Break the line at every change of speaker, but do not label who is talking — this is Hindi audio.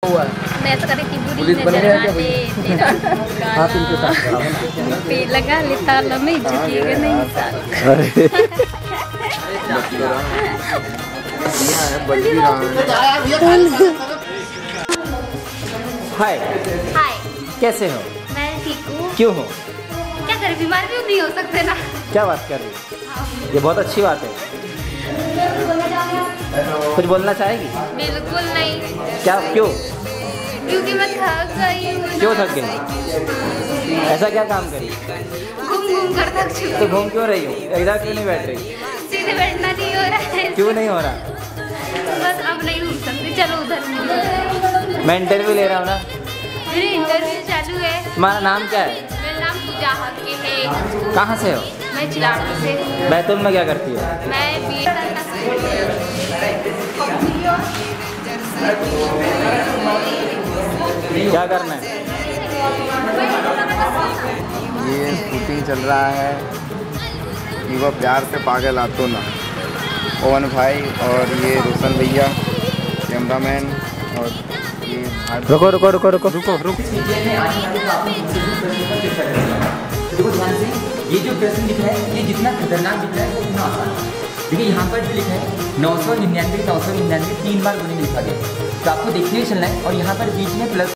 हुआ
मैं तो करी थी बुरी
पुलिस बन
नजर
गया क्या
आते तेरा
हाथ इनके साथ
पे लगा ले ताला में झुकेगा नहीं साल।
हाय
हाय
कैसे हो?
मैं ठीक हूँ।
क्यों हो?
क्या करे बीमार भी नहीं हो सकते ना।
क्या बात कर रही हो? ये बहुत अच्छी बात है। कुछ बोलना चाहेगी?
बिल्कुल नहीं।
क्या क्यों?
क्योंकि मैं थक गई हूँ।
क्यों थक गई? ऐसा क्या काम करी?
घूम घूम कर थक चुकी
तो घूम क्यों रही हो? इधर क्यों नहीं बैठ रही?
सीधे बैठना नहीं हो रहा है।
क्यों नहीं हो रहा?
बस अब नहीं घूम सकती, चलो उधर।
मैं इंटरव्यू ले रहा हूँ ना।
मेरी इंटरव्यू चालू है।
तुम्हारा नाम क्या है?
मेरा नाम पूजा हक है।
कहाँ से हो?
मैं चिलाड़ से।
बैतूल में क्या करती हो?
मैं
क्या करना है?
ये शूटिंग चल रहा है इनको प्यार से पागल आतो ना। पवन भाई और ये रोशन भैया कैमरामैन और ये
रुको रुको रुको रुको
रुको रुको।
देखो ध्यान से, ये जो प्रश्न लिखा है ये जितना खतरनाक दिख रहा है वो उतना आसान है। देखिए यहाँ पर जो लिखा है 999 3 बार गुणे में लिखा गया, तो आपको देखते हुए चलना है और यहाँ पर बीच में प्लस